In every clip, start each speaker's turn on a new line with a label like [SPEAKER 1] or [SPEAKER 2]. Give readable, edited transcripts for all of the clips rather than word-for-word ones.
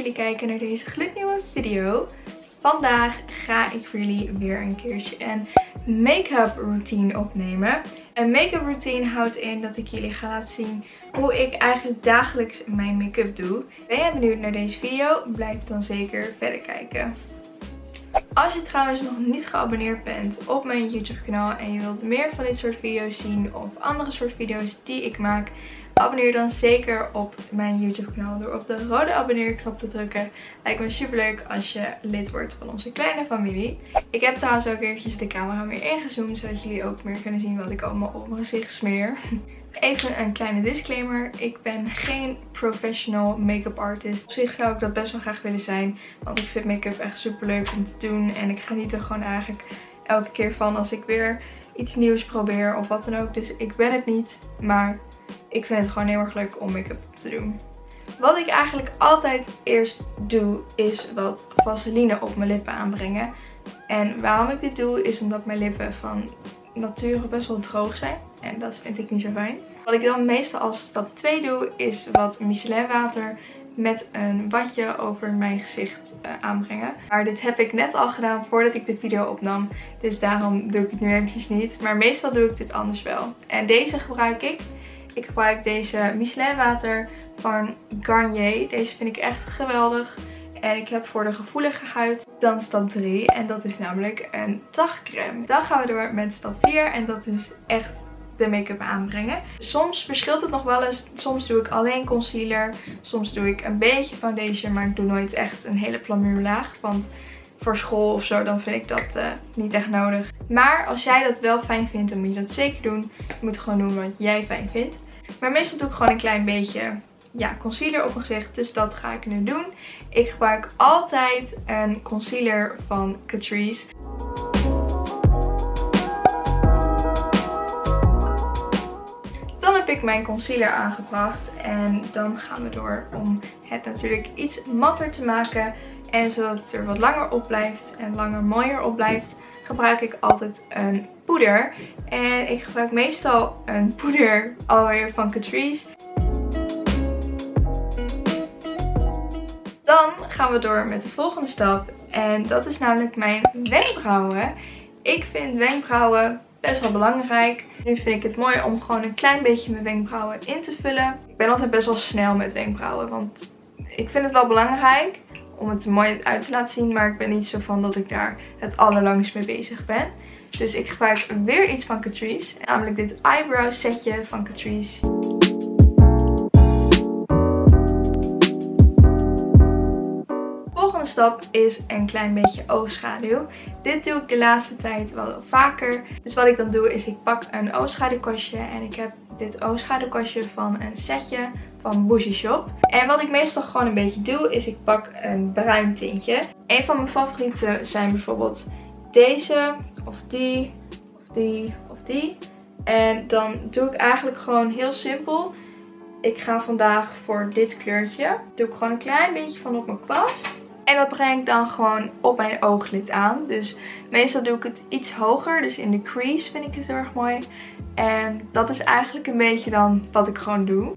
[SPEAKER 1] jullie kijken naar deze gloednieuwe video. Vandaag ga ik voor jullie weer een keertje een make-up routine opnemen. Een make-up routine houdt in dat ik jullie ga laten zien hoe ik eigenlijk dagelijks mijn make-up doe. Ben jij benieuwd naar deze video? Blijf dan zeker verder kijken. Als je trouwens nog niet geabonneerd bent op mijn YouTube kanaal en je wilt meer van dit soort video's zien of andere soort video's die ik maak, abonneer dan zeker op mijn YouTube kanaal door op de rode abonneerknop te drukken. Lijkt me super leuk als je lid wordt van onze kleine familie. Ik heb trouwens ook eventjes de camera weer ingezoomd, zodat jullie ook meer kunnen zien wat ik allemaal op mijn gezicht smeer. Even een kleine disclaimer. Ik ben geen professional make-up artist. Op zich zou ik dat best wel graag willen zijn. Want ik vind make-up echt super leuk om te doen. En ik geniet er gewoon eigenlijk elke keer van als ik weer iets nieuws probeer of wat dan ook. Dus ik ben het niet. Maar ik vind het gewoon heel erg leuk om make-up te doen. Wat ik eigenlijk altijd eerst doe is wat vaseline op mijn lippen aanbrengen. En waarom ik dit doe is omdat mijn lippen van nature best wel droog zijn. En dat vind ik niet zo fijn. Wat ik dan meestal als stap 2 doe is wat Michelin water met een watje over mijn gezicht aanbrengen. Maar dit heb ik net al gedaan voordat ik de video opnam. Dus daarom doe ik het nu eventjes niet. Maar meestal doe ik dit anders wel. En deze gebruik ik. Ik gebruik deze Michelin water van Garnier. Deze vind ik echt geweldig. En ik heb voor de gevoelige huid dan stap 3. En dat is namelijk een dagcreme. Dan gaan we door met stap 4. En dat is echt de make-up aanbrengen. Soms verschilt het nog wel eens. Soms doe ik alleen concealer. Soms doe ik een beetje foundation. Maar ik doe nooit echt een hele plamuurlaag. Want voor school of zo dan vind ik dat niet echt nodig. Maar als jij dat wel fijn vindt, dan moet je dat zeker doen. Je moet gewoon doen wat jij fijn vindt. Maar meestal doe ik gewoon een klein beetje concealer op mijn gezicht. Dus dat ga ik nu doen. Ik gebruik altijd een concealer van Catrice. Dan heb ik mijn concealer aangebracht. En dan gaan we door om het natuurlijk iets matter te maken. En zodat het er wat langer op blijft en langer mooier op blijft, gebruik ik altijd een poeder. En ik gebruik meestal een poeder alweer van Catrice. Dan gaan we door met de volgende stap. En dat is namelijk mijn wenkbrauwen. Ik vind wenkbrauwen best wel belangrijk. Nu vind ik het mooi om gewoon een klein beetje mijn wenkbrauwen in te vullen. Ik ben altijd best wel snel met wenkbrauwen. Want ik vind het wel belangrijk om het er mooi uit te laten zien. Maar ik ben niet zo van dat ik daar het allerlangst mee bezig ben. Dus ik gebruik weer iets van Catrice. Namelijk dit eyebrow setje van Catrice. De stap is een klein beetje oogschaduw. Dit doe ik de laatste tijd wel vaker. Dus wat ik dan doe is ik pak een oogschaduwkwastje. En ik heb dit oogschaduwkwastje van een setje van Bougie Shop. En wat ik meestal gewoon een beetje doe is ik pak een bruin tintje. Een van mijn favorieten zijn bijvoorbeeld deze of die of die of die. En dan doe ik eigenlijk gewoon heel simpel. Ik ga vandaag voor dit kleurtje. Doe ik gewoon een klein beetje van op mijn kwast. En dat breng ik dan gewoon op mijn ooglid aan. Dus meestal doe ik het iets hoger. Dus in de crease vind ik het heel erg mooi. En dat is eigenlijk een beetje dan wat ik gewoon doe.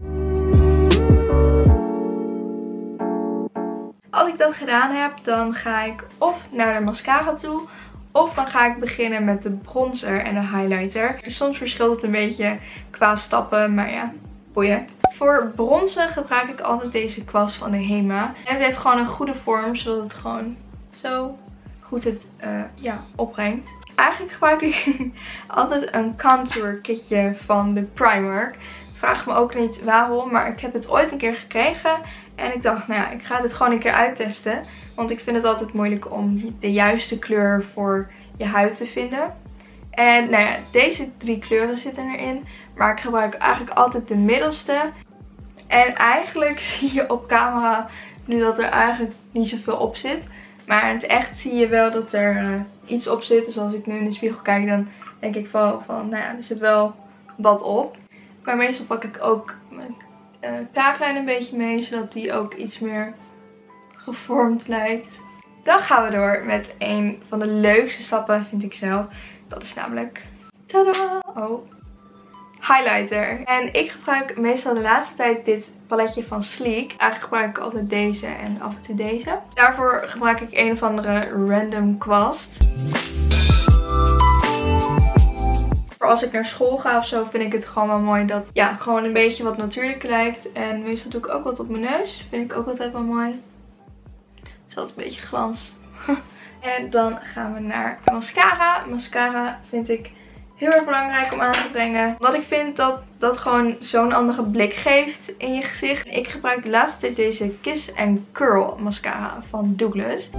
[SPEAKER 1] Als ik dat gedaan heb, dan ga ik of naar de mascara toe. Of dan ga ik beginnen met de bronzer en de highlighter. Dus soms verschilt het een beetje qua stappen. Maar ja, boeien. Voor bronzen gebruik ik altijd deze kwast van de Hema. En het heeft gewoon een goede vorm, zodat het gewoon zo goed het opbrengt. Eigenlijk gebruik ik altijd een contour kitje van de Primark. Vraag me ook niet waarom, maar ik heb het ooit een keer gekregen. En ik dacht, nou ja, ik ga dit gewoon een keer uittesten. Want ik vind het altijd moeilijk om de juiste kleur voor je huid te vinden. En nou ja, deze 3 kleuren zitten erin. Maar ik gebruik eigenlijk altijd de middelste. En eigenlijk zie je op camera nu dat er eigenlijk niet zoveel op zit. Maar in het echt zie je wel dat er iets op zit. Dus als ik nu in de spiegel kijk, dan denk ik van nou ja, er zit wel wat op. Maar meestal pak ik ook mijn kaaklijn een beetje mee, zodat die ook iets meer gevormd lijkt. Dan gaan we door met een van de leukste stappen, vind ik zelf. Dat is namelijk, tada! Oh. highlighter. En ik gebruik meestal de laatste tijd dit paletje van Sleek. Eigenlijk gebruik ik altijd deze en af en toe deze. Daarvoor gebruik ik een of andere random kwast. Voor als ik naar school ga of zo vind ik het gewoon wel mooi dat ja, gewoon een beetje wat natuurlijk lijkt. En meestal doe ik ook wat op mijn neus. Vind ik ook altijd wel mooi. Het is altijd een beetje glans. En dan gaan we naar mascara. Mascara vind ik heel erg belangrijk om aan te brengen. Omdat ik vind dat dat gewoon zo'n andere blik geeft in je gezicht. Ik gebruik de laatste tijd deze Kiss & Curl mascara van Douglas.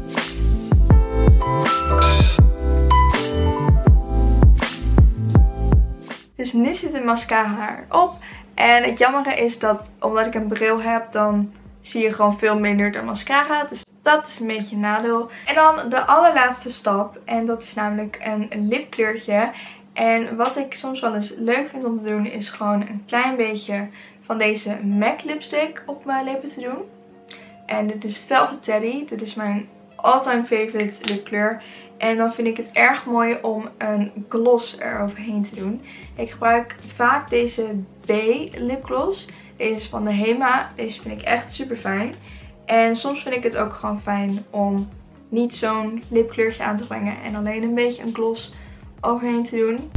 [SPEAKER 1] Dus nu zit de mascara erop. En het jammere is dat omdat ik een bril heb, dan zie je gewoon veel minder de mascara. Dus dat is een beetje een nadeel. En dan de allerlaatste stap. En dat is namelijk een lipkleurtje. En wat ik soms wel eens leuk vind om te doen, is gewoon een klein beetje van deze MAC lipstick op mijn lippen te doen. En dit is Velvet Teddy. Dit is mijn all-time favorite lipkleur. En dan vind ik het erg mooi om een gloss eroverheen te doen. Ik gebruik vaak deze B lipgloss. Deze is van de Hema. Deze vind ik echt super fijn. En soms vind ik het ook gewoon fijn om niet zo'n lipkleurtje aan te brengen. En alleen een beetje een gloss overheen te doen.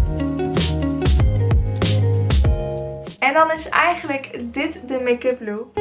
[SPEAKER 1] En dan is eigenlijk dit de make-up look.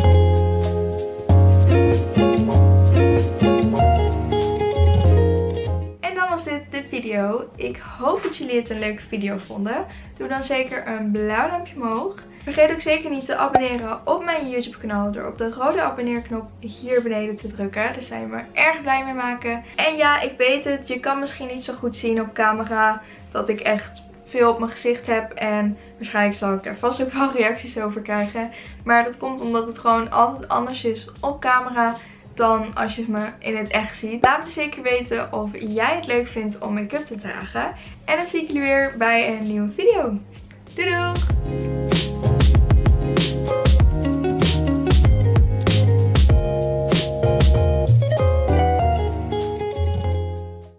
[SPEAKER 1] Dit de video. Ik hoop dat jullie het een leuke video vonden. Doe dan zeker een blauw duimpje omhoog. Vergeet ook zeker niet te abonneren op mijn YouTube kanaal door op de rode abonneerknop hier beneden te drukken. Daar zou je me erg blij mee maken. En ja, ik weet het. Je kan misschien niet zo goed zien op camera dat ik echt veel op mijn gezicht heb. En waarschijnlijk zal ik daar vast ook wel reacties over krijgen. Maar dat komt omdat het gewoon altijd anders is op camera dan als je me in het echt ziet. Laat me zeker weten of jij het leuk vindt om make-up te dragen. En dan zie ik jullie weer bij een nieuwe video. Doei doei!